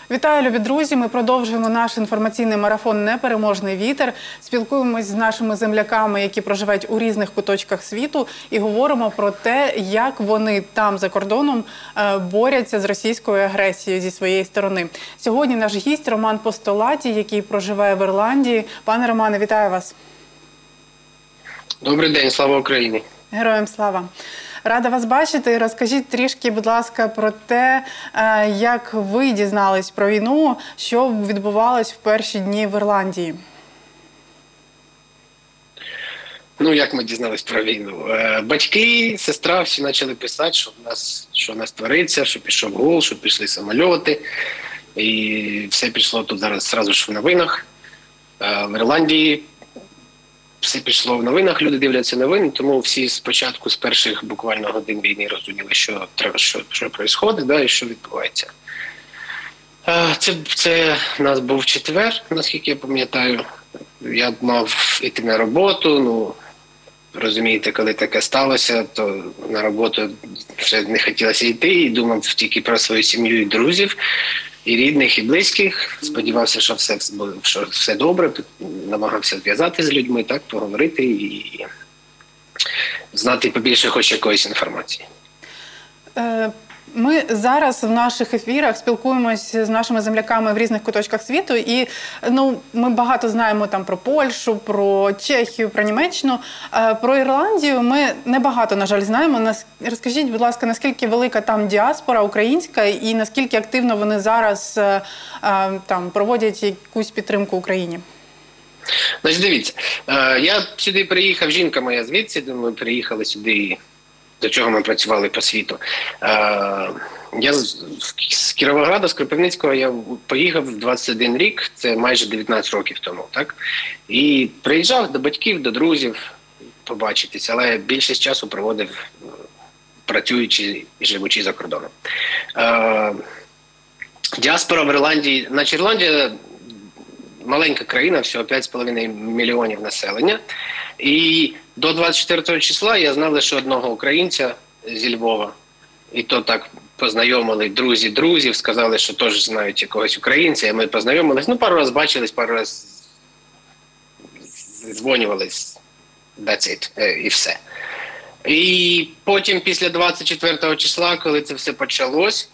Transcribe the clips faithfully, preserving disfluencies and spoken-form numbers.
Вітаю, любі друзі! Ми продовжуємо наш інформаційний марафон «Непереможний вітер». Спілкуємось з нашими земляками, які проживають у різних куточках світу, і говоримо про те, як вони там, за кордоном, борються з російською агресією зі своєї сторони. Сьогодні наш гість Роман Постолатій, який проживає в Ірландії. Пане Романе, вітаю вас! Добрий день, слава Україні! Героям слава! Рада вас бачити. Розкажіть трішки, будь ласка, про те, як ви дізнались про війну, що відбувалось в перші дні в Ірландії. Ну, як ми дізнались про війну? Батьки, сестра всі почали писати, що в нас, що в нас твориться, що пішов гул, що пішли самольоти. І все пішло тут зараз одразу ж в новинах. В Ірландії все пішло в новинах, люди дивляться новини, тому всі спочатку, з перших буквально годин війни розуміли, що треба, що, що відбувається, да, і що відбувається. Це, це у нас був четвер, наскільки я пам'ятаю. Я мав йти на роботу, ну, розумієте, коли таке сталося, то на роботу вже не хотілося йти, і думав тільки про свою сім'ю і друзів, і рідних, і близьких. Сподівався, що все, що все добре, намагався зв'язати з людьми, так, поговорити і знати побільше хоч якоїсь інформації. Ми зараз в наших ефірах спілкуємося з нашими земляками в різних куточках світу, і ну, ми багато знаємо там про Польщу, про Чехію, про Німеччину. Про Ірландію ми небагато, на жаль, знаємо. Розкажіть, будь ласка, наскільки велика там діаспора українська і наскільки активно вони зараз там проводять якусь підтримку Україні? Значить, дивіться, я сюди приїхав, жінка моя звідси, ми приїхали сюди, до чого ми працювали по світу. Я з Кіровограда, з Кропивницького, я поїхав в двадцять один рік, це майже дев'ятнадцять років тому, так? І приїжджав до батьків, до друзів побачитись, але більшість часу проводив працюючи і живучи за кордоном. Діаспора в Ірландії, значить, Ірландія маленька країна, всього п'ять з половиною мільйонів населення. І до двадцять четвертого числа я знав лише одного українця зі Львова. І то так познайомили друзі друзів, сказали, що теж знають якогось українця. І ми познайомились. Ну, пару раз бачились, пару раз дзвонювались. That's it. І все. І потім, після двадцять четвертого числа, коли це все почалось,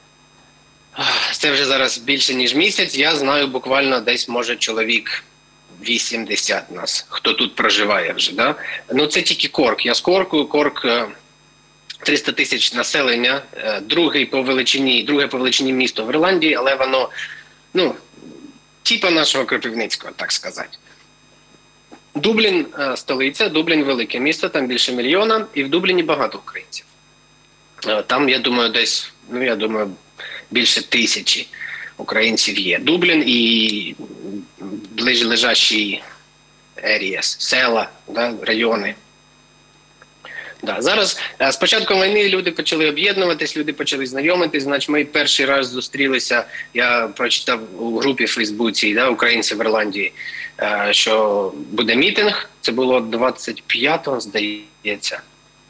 це вже зараз більше, ніж місяць, я знаю буквально десь, може, чоловік вісімдесят нас, хто тут проживає вже, да? Ну, це тільки Корк. Я з Корку, Корк триста тисяч населення, другий по величині, друге по величині місто в Ірландії, але воно, ну, типа нашого Кропивницького, так сказати. Дублін – столиця, Дублін – велике місто, там більше мільйона, і в Дубліні багато українців. Там, я думаю, десь, ну, я думаю, більше тисячі українців є. Дублін і ближлежащі areas, села, да, райони. Да. Зараз, з початком війни люди почали об'єднуватись, люди почали знайомитись. Значить, ми перший раз зустрілися, я прочитав у групі в Фейсбуці, да, українці в Ірландії, що буде мітинг. Це було двадцять п'ятого, здається.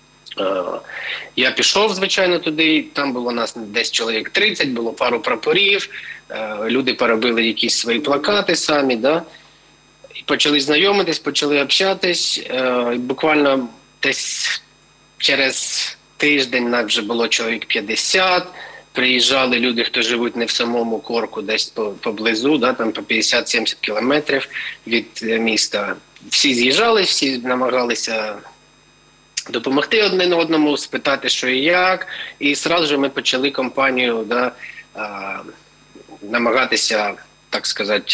Я пішов, звичайно, туди, там було нас десь чоловік тридцять, було пару прапорів, люди поробили якісь свої плакати самі, да? І почали знайомитись, почали общатись, буквально десь через тиждень нас вже було чоловік п'ятдесят, приїжджали люди, хто живуть не в самому Корку, десь поблизу, да? Там по п'ятдесят-сімдесят кілометрів від міста. Всі з'їжджались, всі намагалися допомогти один одному, спитати, що і як. І одразу ж ми почали кампанію, да, а, намагатися, так сказати,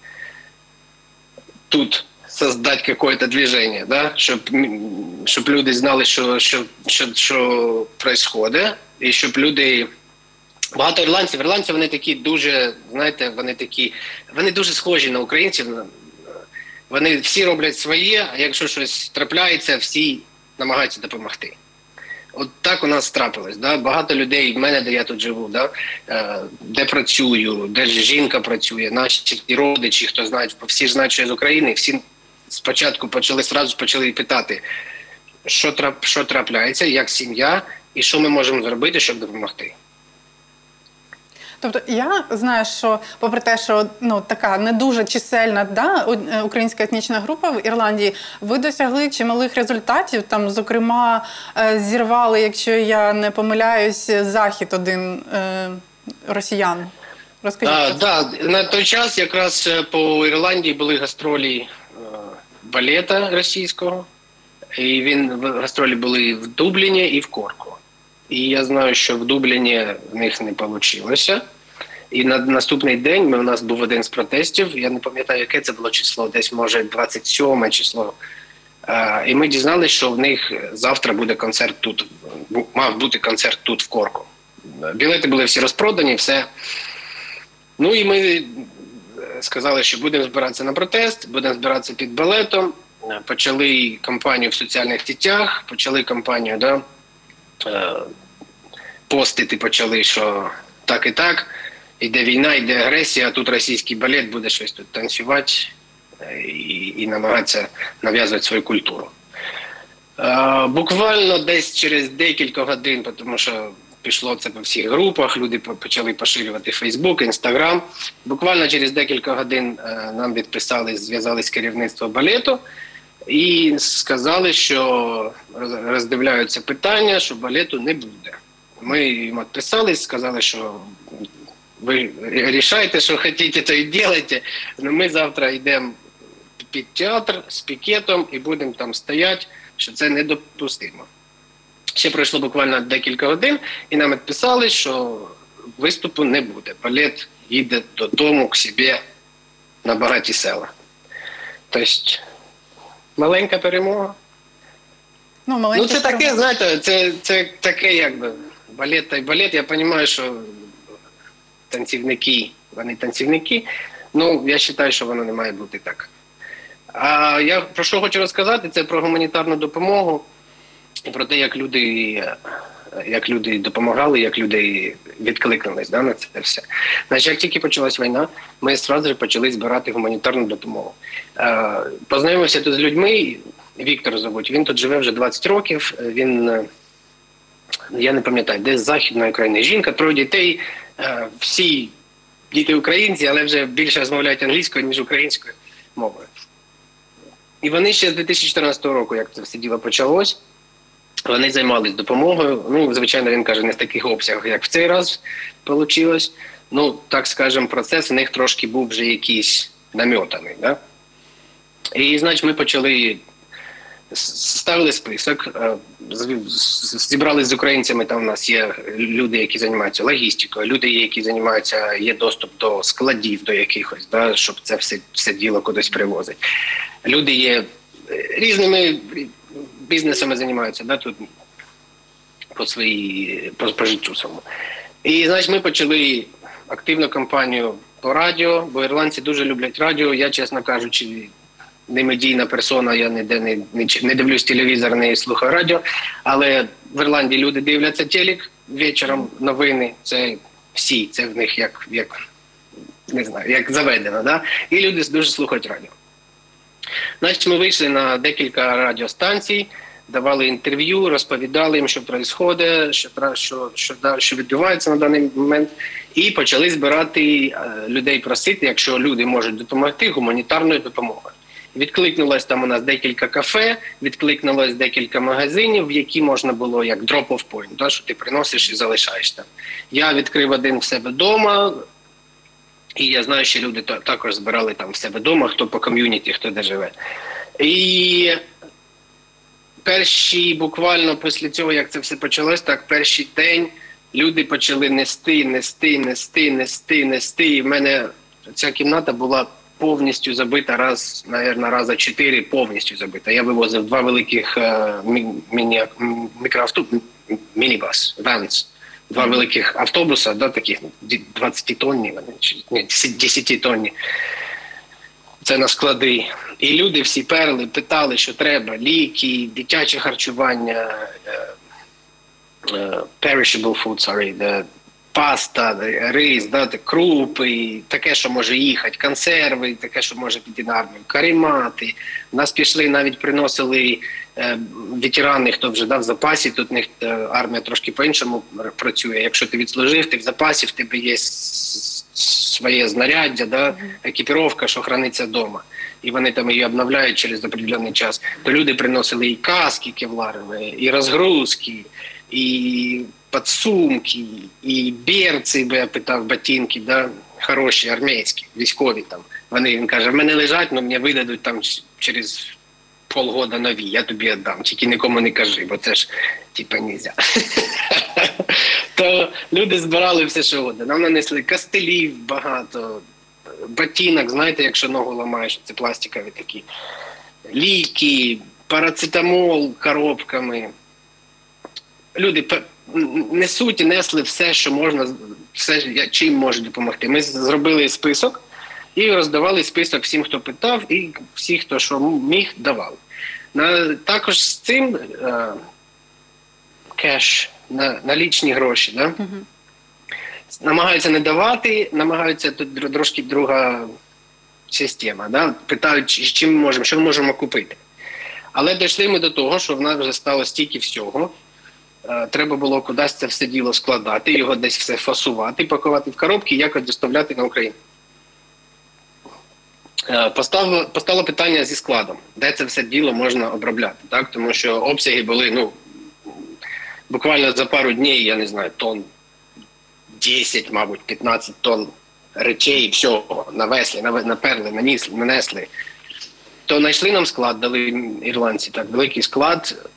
тут создати якесь движення, да, щоб, щоб люди знали, що, що, що, що відбувається, і щоб люди... Багато ірландців, ірландці, вони такі дуже, знаєте, вони такі, вони дуже схожі на українців. Вони всі роблять своє, а якщо щось трапляється, всі намагаються допомогти. От так у нас трапилось. Да? Багато людей, в мене, де я тут живу, да? Де працюю, де жінка працює, наші родичі, хто знають, всі ж знають, що я з України, всі спочатку почали, одразу почали питати, що, трап, що трапляється, як сім'я, і що ми можемо зробити, щоб допомогти. Тобто я знаю, що попри те, що ну така не дуже чисельна да, українська етнічна група в Ірландії, ви досягли чималих результатів. Там, зокрема, зірвали, якщо я не помиляюсь, захід один е, росіян. Розкажіть. А, да, на той час якраз по Ірландії були гастролі е, балета російського. І він гастролі були в Дубліні і в Корку. І я знаю, що в Дубліні в них не вийшло. І на наступний день ми, у нас був один з протестів, я не пам'ятаю, яке це було число, десь, може, двадцять сьоме число. А, і ми дізналися, що в них завтра буде концерт тут, мав бути концерт тут, в Корку. Білети були всі розпродані, все. Ну і ми сказали, що будемо збиратися на протест, будемо збиратися під балетом. Почали кампанію в соціальних сетях, почали кампанію, да, постити почали, що так і так, іде війна, іде агресія, а тут російський балет буде щось тут танцювати і, і намагатися нав'язувати свою культуру. Буквально десь через декілька годин, тому що пішло це по всіх групах, люди почали поширювати Фейсбук, Інстаграм. Буквально через декілька годин нам відписали, зв'язались з керівництвом балету і сказали, що роздивляються питання, що балету не буде. Ми їм відписались, сказали, що ви рішайте, що хочете, то і робите. Но ми завтра йдемо під театр з пікетом і будемо там стояти, що це недопустимо. Ще пройшло буквально декілька годин, і нам відписали, що виступу не буде. Балет їде додому к собі на багаті села. Тобто, маленька перемога. Ну, маленька ну це перемога. таке, знаєте, це, це таке, якби, балет та й балет. Я розумію, що танцівники, вони танцівники, ну, я вважаю, що воно не має бути так. А я про що хочу розказати, це про гуманітарну допомогу. І про те, як люди, як люди допомагали, як люди відкликнулись, да, на це все. Значить, як тільки почалась війна, ми одразу ж почали збирати гуманітарну допомогу. Е, познайомився тут з людьми, Віктор зовуть, він тут живе вже двадцять років, він, я не пам'ятаю, десь з Західної України. Жінка, троє дітей, е, всі діти українці, але вже більше розмовляють англійською, ніж українською мовою. І вони ще з дві тисячі чотирнадцятого року, як це все діло почалось, вони займалися допомогою. Ну, звичайно, він каже, не в таких обсягах, як в цей раз вийшло. Ну, так скажемо, процес у них трошки був вже якийсь намьотаний. Да? І, значить, ми почали, ставили список, зібрались з українцями, там у нас є люди, які займаються логістикою, люди, які займаються, є доступ до складів, до якихось, да, щоб це все, все діло кудись привозить. Люди є різними бізнесами займаються, да, тут по своїй, по, по життю самому. І, значить, ми почали активну кампанію по радіо, бо ірландці дуже люблять радіо. Я, чесно кажучи, не медійна персона, я ніде не, не, не дивлюсь телевізор, не слухаю радіо, але в Ірландії люди дивляться телек вечором, новини, це всі, це в них як, як не знаю, як заведено, да? І люди дуже слухають радіо. Значить, ми вийшли на декілька радіостанцій, давали інтерв'ю, розповідали їм, що відбувається, що, що, що, що відбувається на даний момент, і почали збирати людей, просити, якщо люди можуть допомогти, гуманітарною допомогою. Відкликнулось там у нас декілька кафе, відкликнулось декілька магазинів, в які можна було як drop-off point, да, що ти приносиш і залишаєш там. Я відкрив один в себе вдома, і я знаю, що люди також збирали там в себе вдома, хто по ком'юніті, хто де живе. І перші, буквально після цього, як це все почалось, так перший день люди почали нести, нести, нести, нести, нести. І в мене ця кімната була повністю забита, раз, мабуть, раза чотири повністю забита. Я вивозив два великих міні, мікроавтобуси, мінібас, венс. Два великих автобуса, да, таких двадцятитонні, ні, десятитонні. Це на склади. І люди всі перли, питали, що треба. Ліки, дитяче харчування, uh, uh, perishable food, sorry, the, паста, рис, да, крупи, таке, що може їхати, консерви, таке, що може піти на армію, каремати. Нас пішли, навіть приносили е, ветерани, хто вже дав в запасі, тут них е, армія трошки по-іншому працює. Якщо ти відслужив, ти в запасі, в тебе є своє знаряддя, да, екіпіровка, що храниться вдома. І вони там її обновляють через определенний час. То люди приносили і каски кевларові, і розгрузки, і подсумки, і берці, бо я питав, ботинки, да, хороші, армійські, військові там. Вони, він каже, в мене лежать, але мені видадуть там через полгода нові, я тобі віддам, тільки нікому не кажи, бо це ж, типа, нельзя. То люди збирали все, що угодно. Нам нанесли костилів багато, ботинок, знаєте, якщо ногу ламаєш, це пластикові такі, ліки, парацетамол коробками. Люди несуть і несли все, що можна, все, чим можуть допомогти. Ми зробили список і роздавали список всім, хто питав, і всі, хто що міг, давали. На, також з цим е, кеш, на, налічні гроші, да? Uh-huh. Намагаються не давати, намагаються, тут трошки друга система, да? Питають, чим ми можемо, що ми можемо купити. Але дійшли ми до того, що в нас вже стало стільки всього, треба було кудись це все діло складати, його десь все фасувати, пакувати в коробки і якось доставляти на Україну. Постало, постало питання зі складом, де це все діло можна обробляти, так? Тому що обсяги були, ну, буквально за пару днів, я не знаю, тонн десять, мабуть, п'ятнадцять тонн речей, всього, навесли, наперли, нанесли, нанесли. То знайшли нам склад, дали ірландці, так, великий склад.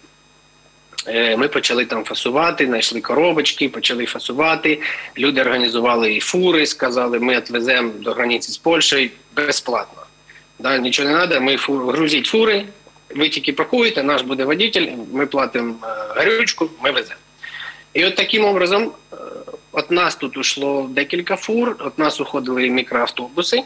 Ми почали там фасувати, знайшли коробочки, почали фасувати. Люди організували і фури, сказали, ми відвеземо до границі з Польщею безплатно. Да, нічого не треба, ми фу, грузіть фури, ви тільки пакуєте, наш буде водитель, ми платимо горючку, ми веземо. І от таким образом, от нас тут ушло декілька фур, от нас уходили мікроавтобуси,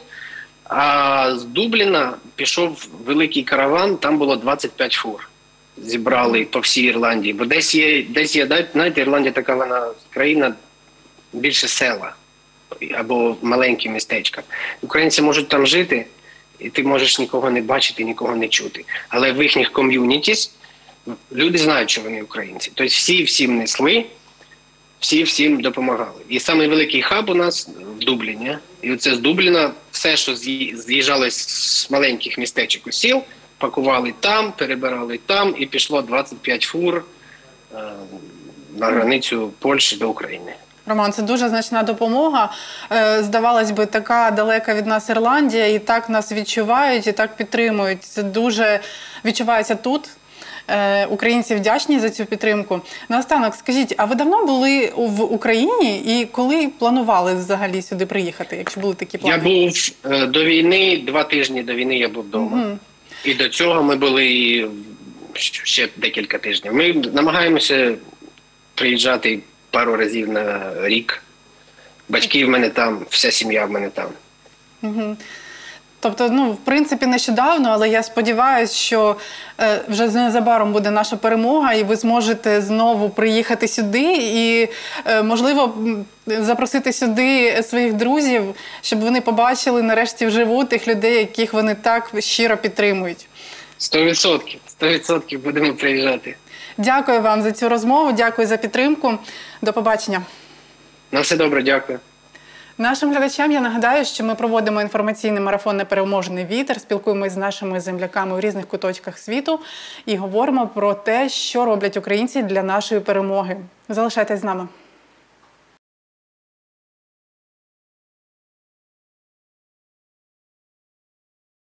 а з Дубліна пішов великий караван, там було двадцять п'ять фур. Зібрали по всій Ірландії, бо десь є, десь є, знаєте, Ірландія така вона країна більше села або маленькі містечка. Українці можуть там жити, і ти можеш нікого не бачити, нікого не чути. Але в їхніх ком'юнітіс люди знають, що вони українці. Тобто всі всім несли, всі всім допомагали. І самий великий хаб у нас в Дубліні. І оце з Дубліна все, що з'їжджало з маленьких містечок у сіл, пакували там, перебирали там, і пішло двадцять п'ять фур е, на границю Польщі до України. Роман, це дуже значна допомога. Е, здавалось би, така далека від нас Ірландія, і так нас відчувають, і так підтримують. Це дуже відчувається тут. Е, українці вдячні за цю підтримку. Наостанок, скажіть, а ви давно були в Україні і коли планували взагалі сюди приїхати, якщо були такі плани? Я був е, до війни, два тижні до війни я був вдома. Угу. І до цього ми були ще декілька тижнів. Ми намагаємося приїжджати пару разів на рік. Батьки в мене там, вся сім'я в мене там. Угу. Тобто, ну, в принципі, нещодавно, але я сподіваюся, що е, вже незабаром буде наша перемога, і ви зможете знову приїхати сюди і, е, можливо, запросити сюди своїх друзів, щоб вони побачили нарешті вживу тих людей, яких вони так щиро підтримують. Сто відсотків. Сто відсотків будемо приїжджати. Дякую вам за цю розмову, дякую за підтримку. До побачення. На все добре, дякую. Нашим глядачам я нагадаю, що ми проводимо інформаційний марафон «Непереможний вітер», спілкуємося з нашими земляками в різних куточках світу і говоримо про те, що роблять українці для нашої перемоги. Залишайтесь з нами.